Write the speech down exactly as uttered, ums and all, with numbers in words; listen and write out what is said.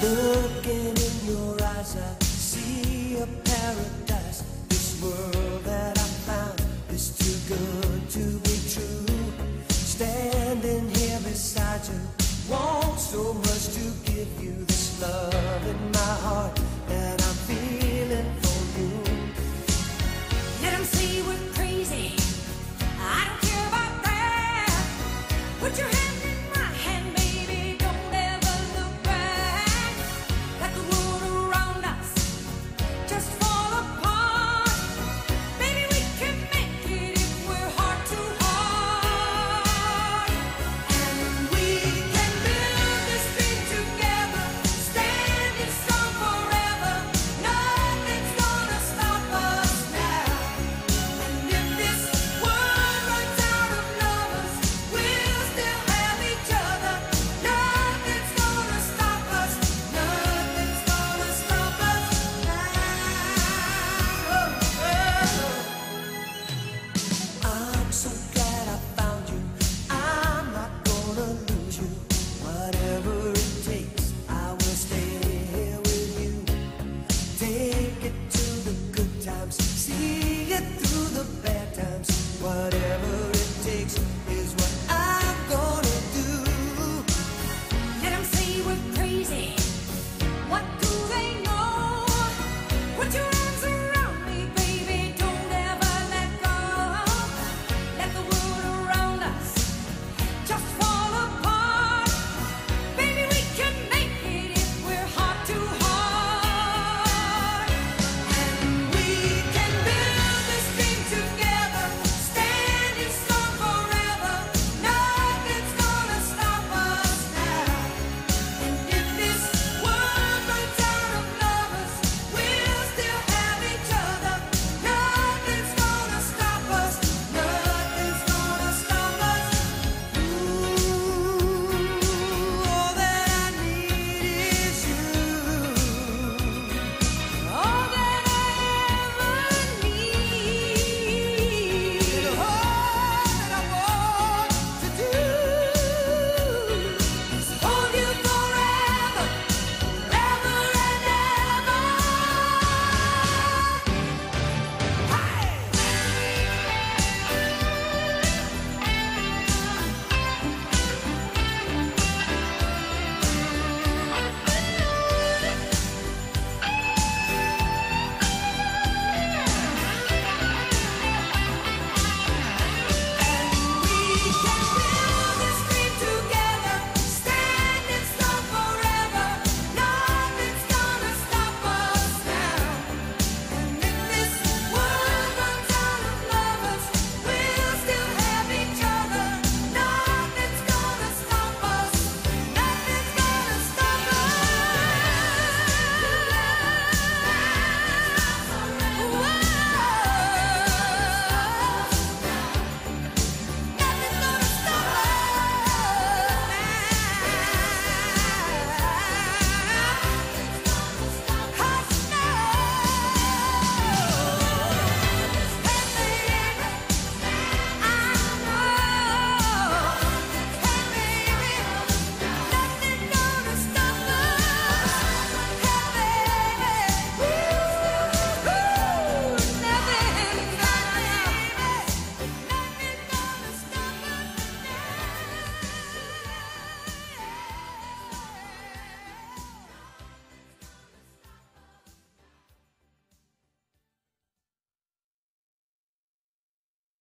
Looking in your eyes, I see a paradise. This world that I found is too good to be true. Standing here beside you, want so much to give you. This love in my heart that I'm feeling for you. Let them say we're crazy, I don't care about that. Put your hand in my hand, baby, don't ever look back. Let the world around us just fall apart. Baby, we can make it if we're heart to heart. And we can build this thing together, standing strong forever. Nothing's gonna stop us now. And if this world runs out of lovers, we'll still have each other. Nothing's gonna stop us. Nothing's gonna stop us now. I'm so glad I found you. I'm not gonna lose you. Whatever it takes, I will stay here with you. Take it to the good times, see it through the bad times. Whatever